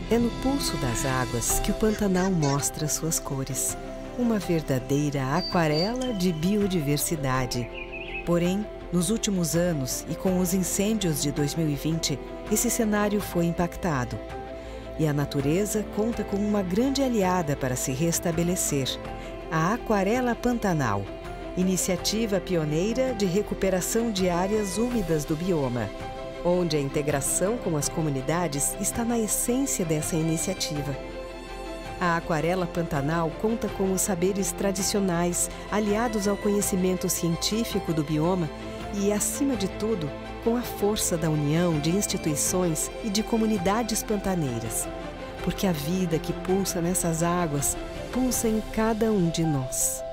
É no pulso das águas que o Pantanal mostra suas cores. Uma verdadeira aquarela de biodiversidade. Porém, nos últimos anos e com os incêndios de 2020, esse cenário foi impactado. E a natureza conta com uma grande aliada para se restabelecer: a Aquarela Pantanal, iniciativa pioneira de recuperação de áreas úmidas do bioma, onde a integração com as comunidades está na essência dessa iniciativa. A Aquarela Pantanal conta com os saberes tradicionais aliados ao conhecimento científico do bioma e, acima de tudo, com a força da união de instituições e de comunidades pantaneiras. Porque a vida que pulsa nessas águas pulsa em cada um de nós.